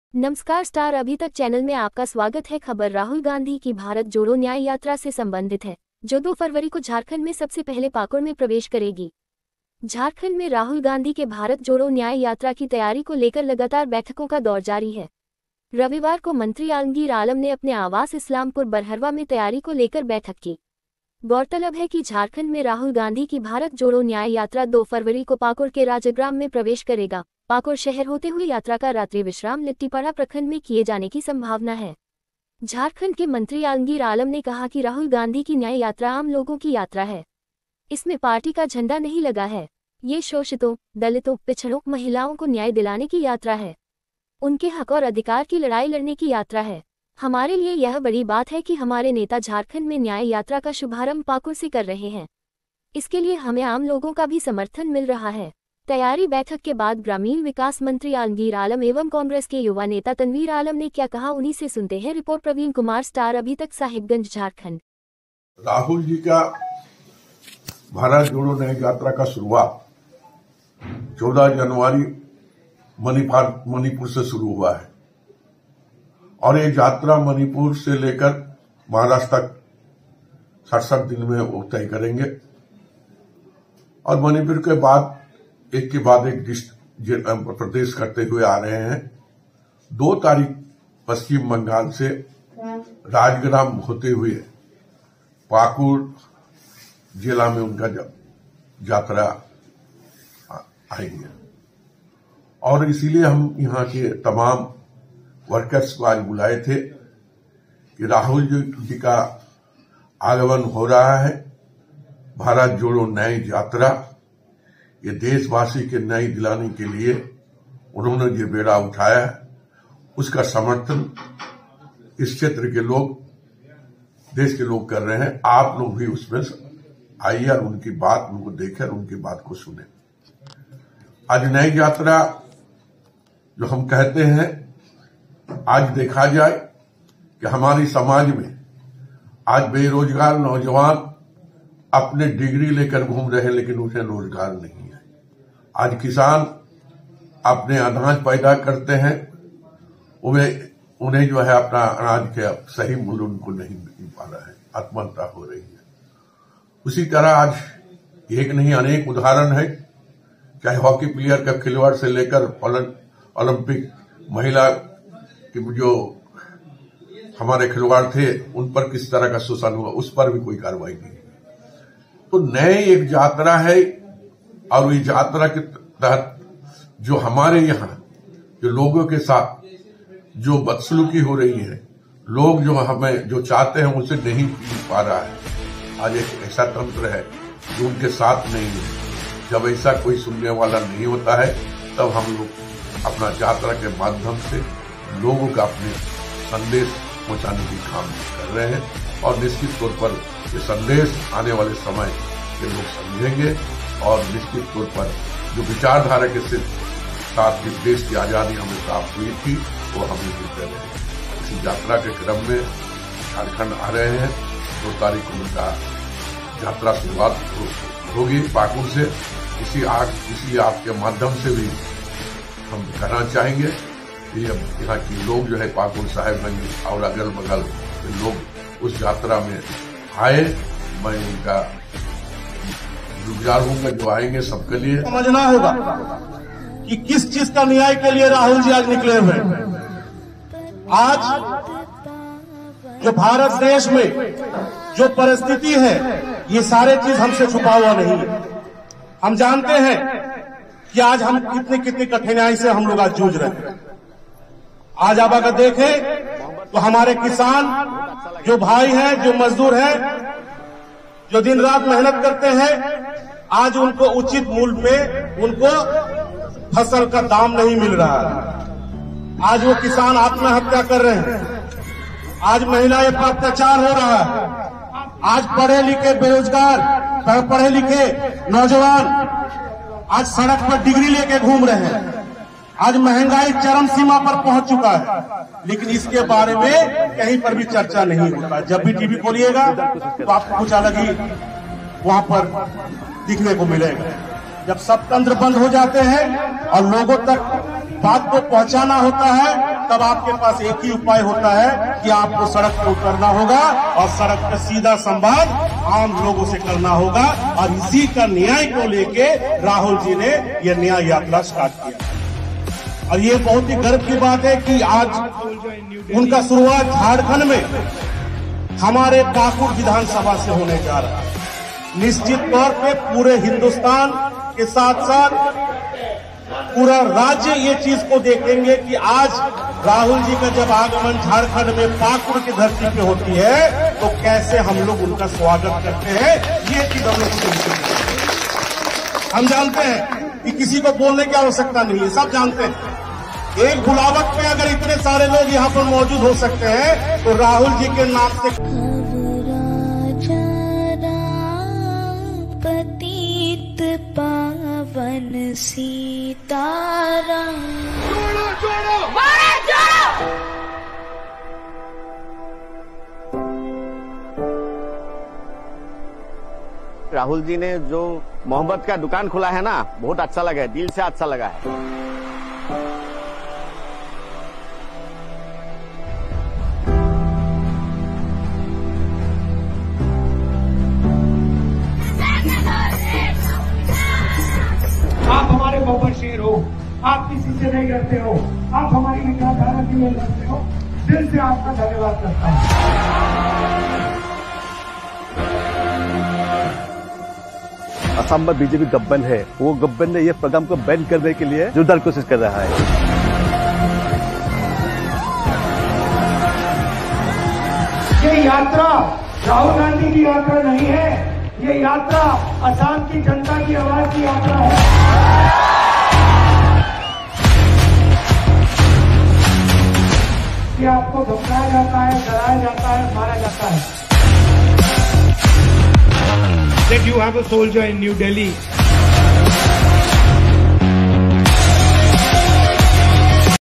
नमस्कार स्टार अभी तक चैनल में आपका स्वागत है। खबर राहुल गांधी की भारत जोड़ो न्याय यात्रा से संबंधित है, जो 2 फरवरी को झारखंड में सबसे पहले पाकुड़ में प्रवेश करेगी। झारखंड में राहुल गांधी के भारत जोड़ो न्याय यात्रा की तैयारी को लेकर लगातार बैठकों का दौर जारी है। रविवार को मंत्री आलमगीर आलम ने अपने आवास इस्लामपुर बरहरवा में तैयारी को लेकर बैठक की। गौरतलब है कि झारखंड में राहुल गांधी की भारत जोड़ो न्याय यात्रा 2 फरवरी को पाकुड़ के राजग्राम में प्रवेश करेगा। पाकुड़ शहर होते हुए यात्रा का रात्रि विश्राम लिट्टीपाड़ा प्रखंड में किए जाने की संभावना है। झारखंड के मंत्री आलमगीर आलम ने कहा कि राहुल गांधी की न्याय यात्रा आम लोगों की यात्रा है। इसमें पार्टी का झंडा नहीं लगा है। ये शोषितों, दलितों, पिछड़ों, महिलाओं को न्याय दिलाने की यात्रा है। उनके हक और अधिकार की लड़ाई लड़ने की यात्रा है। हमारे लिए यह बड़ी बात है कि हमारे नेता झारखंड में न्याय यात्रा का शुभारंभ पाकुड़ से कर रहे हैं। इसके लिए हमें आम लोगों का भी समर्थन मिल रहा है। तैयारी बैठक के बाद ग्रामीण विकास मंत्री आलमगीर आलम एवं कांग्रेस के युवा नेता तनवीर आलम ने क्या कहा, उन्हीं से सुनते हैं। रिपोर्ट प्रवीण कुमार, स्टार अभी तक, साहिबगंज, झारखंड। राहुल जी का भारत जोड़ो न्याय यात्रा का शुरुआत 14 जनवरी मणिपुर से शुरू हुआ है और ये यात्रा मणिपुर से लेकर महाराष्ट्र तक 67 दिन में वो तय करेंगे और मणिपुर के बाद एक के बाद एक प्रदेश करते हुए आ रहे हैं। 2 तारीख पश्चिम बंगाल से राजग्राम होते हुए पाकुड़ जिला में उनका यात्रा आएंगे और इसीलिए हम यहाँ के तमाम वर्कर्स को आज बुलाए थे कि राहुल जी का आगमन हो रहा है। भारत जोड़ो न्याय यात्रा ये देशवासी के न्याय दिलाने के लिए उन्होंने जो बेड़ा उठाया है, उसका समर्थन इस क्षेत्र के लोग, देश के लोग कर रहे हैं। आप लोग भी उसमें आइए और उनकी बात उनको देखें और उनकी बात को सुने। आज न्याय यात्रा जो हम कहते हैं, आज देखा जाए कि हमारी समाज में आज बेरोजगार नौजवान अपने डिग्री लेकर घूम रहे हैं, लेकिन उन्हें रोजगार नहीं है। आज किसान अपने अनाज पैदा करते हैं, उन्हें जो है अपना अनाज के सही मूल्य उनको नहीं मिल पा रहा है, आत्महत्या हो रही है। उसी तरह आज एक नहीं अनेक उदाहरण है, चाहे हॉकी प्लेयर का खिलवाड़ से लेकर ओलंपिक महिला कि जो हमारे खिलवाड़ थे उन पर किस तरह का शोषण हुआ, उस पर भी कोई कार्रवाई नहीं। तो नए एक यात्रा है और ये यात्रा के तहत जो हमारे यहाँ जो लोगों के साथ जो बदसलूकी हो रही है, लोग जो हमें जो चाहते हैं उसे नहीं मिल पा रहा है। आज एक ऐसा तंत्र है जो उनके साथ नहीं है। जब ऐसा कोई सुनने वाला नहीं होता है, तब हम लोग अपना यात्रा के माध्यम से लोगों का अपने संदेश पहुंचाने की काम कर रहे हैं और निश्चित तौर पर ये संदेश आने वाले समय के लोग समझेंगे और निश्चित तौर पर जो विचारधारा के साथ जिस देश की आजादी हमें प्राप्त हुई थी वो हमें मिलते रहे। इसी यात्रा के क्रम में झारखंड आ रहे हैं। 2 तारीख को उनका यात्रा शुरुआत होगी पाकुड़ से। इसी आपके माध्यम से भी हम कहना चाहेंगे कि यहाँ के लोग जो है पाकुड़, साहिबगंज और अगल बगल के लोग उस यात्रा में आए। मैं उनका गुजार हूँ, जो आएंगे सबके लिए समझना होगा कि किस चीज का न्याय के लिए राहुल जी आज निकले हुए। आज जो भारत देश में जो परिस्थिति है, ये सारे चीज हमसे छुपा हुआ नहीं है। हम जानते हैं कि आज हम कितनी कठिनाई से हम लोग आज जूझ रहे हैं। आज आप अगर देखें तो हमारे किसान जो भाई हैं, जो मजदूर हैं, जो दिन रात मेहनत करते हैं, आज उनको उचित मूल्य में उनको फसल का दाम नहीं मिल रहा है। आज वो किसान आत्महत्या कर रहे हैं। आज महिलाएं पर अत्याचार हो रहा है। आज पढ़े लिखे बेरोजगार, पढ़े लिखे नौजवान आज सड़क पर डिग्री लेके घूम रहे हैं। आज महंगाई चरम सीमा पर पहुंच चुका है, लेकिन इसके बारे में कहीं पर भी चर्चा नहीं होता। जब भी टीवी खोलिएगा तो आपको कुछ अलग ही वहां पर दिखने को मिलेगा। जब सब तंत्र बंद हो जाते हैं और लोगों तक बात को पहुंचाना होता है तब आपके पास एक ही उपाय होता है कि आपको सड़क पर उतरना होगा और सड़क पर सीधा संवाद आम लोगों से करना होगा। और इसी का न्याय को लेके राहुल जी ने यह न्याय यात्रा स्टार्ट किया। और ये बहुत ही गर्व की बात है कि आज उनका शुरुआत झारखंड में हमारे पाकुड़ विधानसभा से होने जा रहा है। निश्चित तौर पे पूरे हिंदुस्तान के साथ साथ पूरा राज्य ये चीज को देखेंगे कि आज राहुल जी का जब आगमन झारखंड में पाकुड़ की धरती पे होती है तो कैसे हम लोग उनका स्वागत करते हैं। ये चीज हम जानते हैं कि किसी को बोलने की आवश्यकता नहीं है, सब जानते हैं। एक बुलावट में अगर इतने सारे लोग यहाँ पर मौजूद हो सकते हैं तो राहुल जी के नाम से पतित पावन सीताराम। राहुल जी ने जो मोहब्बत का दुकान खोला है ना, बहुत अच्छा लगा है, दिल से अच्छा लगा है। आप हमारे बब्बर शेर हो, आप किसी से नहीं डरते हो, आप हमारी विचारधारा के लिए लड़ते हो। दिल से आपका धन्यवाद करता हूं। असम में बीजेपी गठबंधन है, वो गठबंधन ने ये प्रोग्राम को बैन करने के लिए जोरदार कोशिश कर रहा है। ये यात्रा राहुल गांधी की यात्रा नहीं है, ये यात्रा असम की जनता की आवाज की यात्रा है। कि आपको धमकाया जाता है, डराया जाता है, मारा जाता है। That you have a soldier in New Delhi